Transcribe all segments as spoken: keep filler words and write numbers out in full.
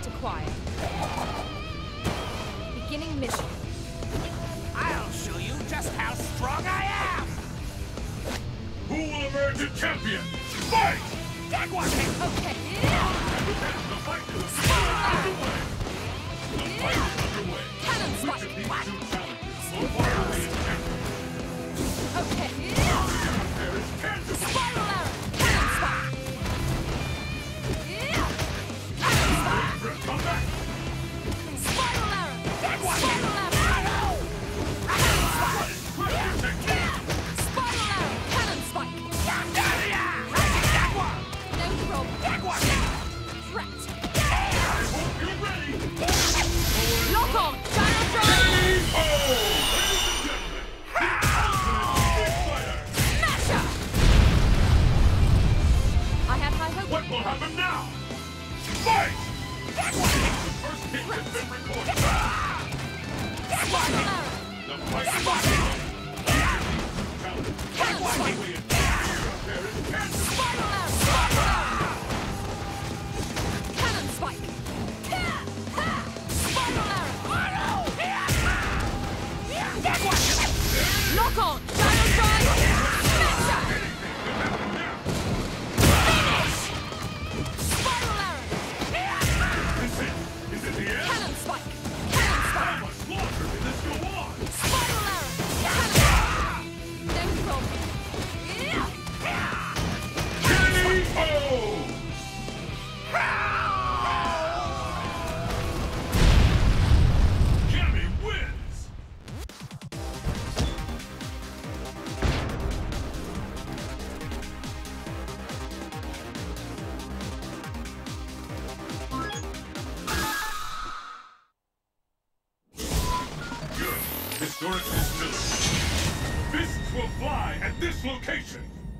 Target acquired. Beginning mission. I'll show you just how strong I am! Who will emerge a champion? Fight! That wasn't Okay. The fight is underway! The fight is underway! Cannon Which spike. of these What? two challenges will finally be champion? Okay. There is tangible! Spiral arrow. Cannon spike. Cannon spike. Come back! Spiral arrow. That Spiral wasn't arrow. Cannon spike. Pressure technique! Spiral arrow. Cannon spike. That one! No problem. That wasn't Threat. Hope you're ready! Lock on. Gyro drive. Oh! Ladies and gentlemen, the ultimate street fighter! Smasher. I had high hopes. What will happen now? Fight! That wasn't The first hit has been recorded. That wasn't The fight is on. Challenge. That wasn't Way in. There is tangible. Spiral arrow. Cannon spike. Spiral arrow. That wasn't Lock on. Gyro drive. Smasher. Finish. Spiral arrow. Is it? Is it the end? Cannon spike. Cannon spike. How much longer can this go on? Spiral arrow. Cannon. No problem. K O! Cammy wins! Good. Historic distillery. Fists will fly at this location.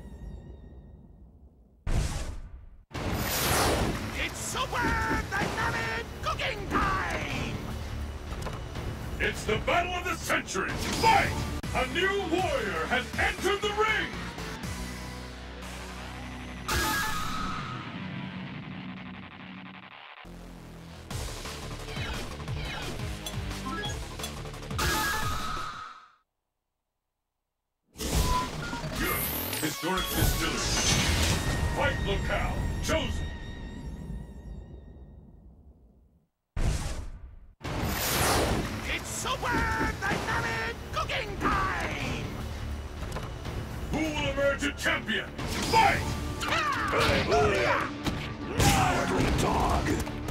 It's super dynamic cooking time! It's the battle of the century! Fight! A new warrior has entered the ring! Good. Historic distillery. Fight locale chosen. It's super dynamic cooking time! Who will emerge a champion? Fight! Cowardly dog!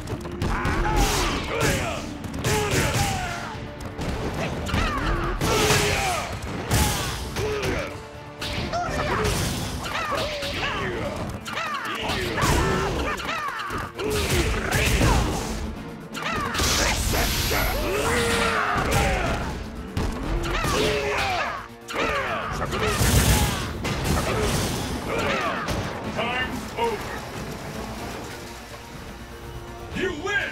Time's over. You win!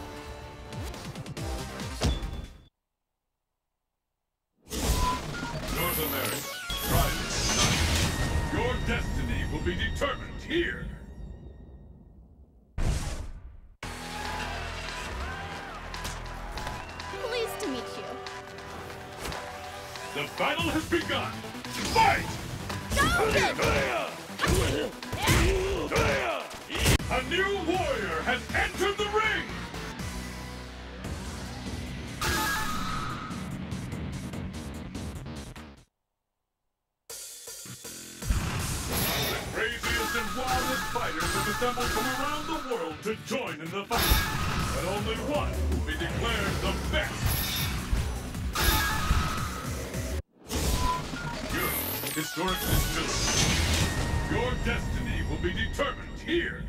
North America, Friday night. Your destiny will be determined here. Pleased to meet you. The battle has begun. Fight! A new warrior has entered the ring! The craziest and wildest fighters have assembled from around the world to join in the fight. But only one will be declared the best. Good. Historic distillery. Your destiny will be determined here.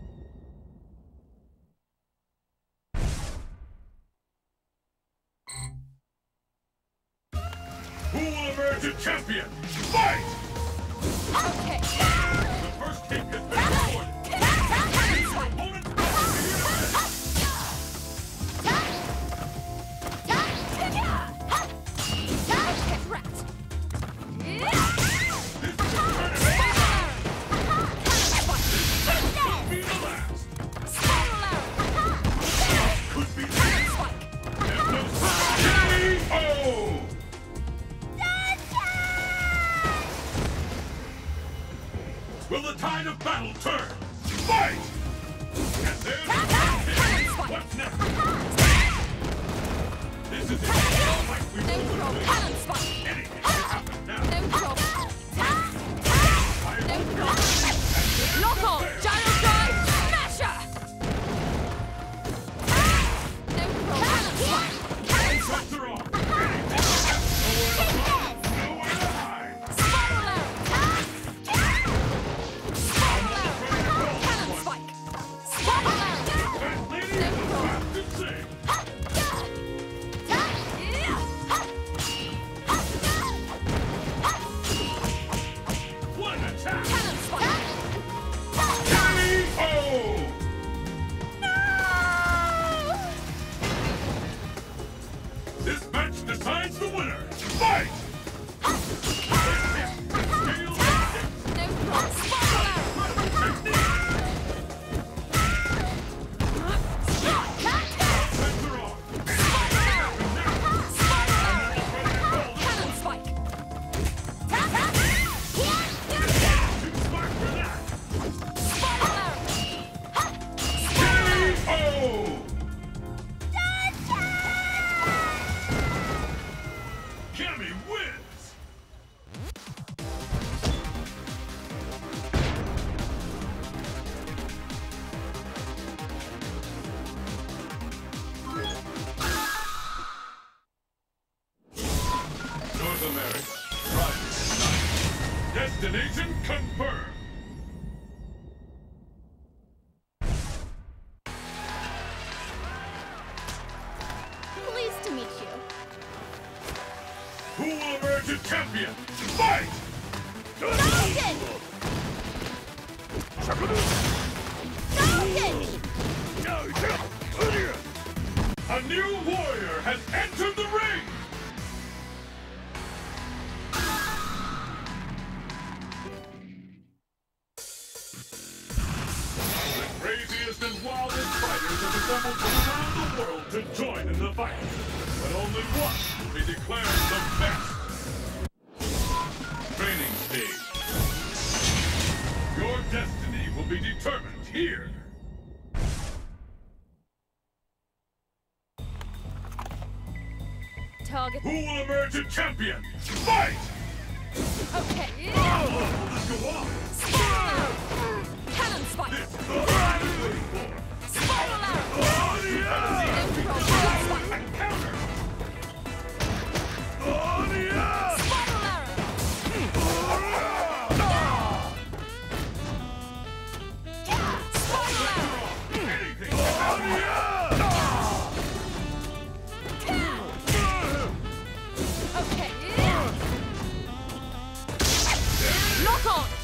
Who will emerge a champion? Fight! Okay. The first hit has been recorded. Your opponent will be Threat. be the last. Spiral arrow. Will the tide of battle turn? Fight! And there's the What's next? This is it. Like we No were problem. doing. Cannon spike. Anything can happen now. No problem. I No hope problem. you're- Lock on. Gyro drive. Smasher. No problem. Cannon spike. Cannon spike. Shots are off. Nowhere to hide. Spiral arrow. Spiral arrow. Cannon spike. Spiral arrow. That lady is fast to sing. What an attack! Cannon spike. Cammy! Oh! This match decides the winner. Fight! Scale No problem. Spiral arrow. Sets are off. Cannon spike. Too smart for that. Spiral arrow. Cammy! Oh! Cammy wins! North America, Friday night. Destination confirmed. Pleased to meet you. Who will emerge a champion? Fight! Falcon! Falcon! A new warrior has entered the ring! The craziest and wildest fighters have assembled from around the world to join in the fight. But only one will be declared the best. Training stage. Your destiny will be determined here. Target. Who will emerge a champion? Fight! Okay. Oh, let's go on! Spiral arrow. Cannon spike. This is the fight I'm waiting for! Spiral arrow. Oh, yeah! No problem. Cannon spike. And counter! Oh, Spiral arrow. Spiral arrow. anything can happen! Okay. Lock on.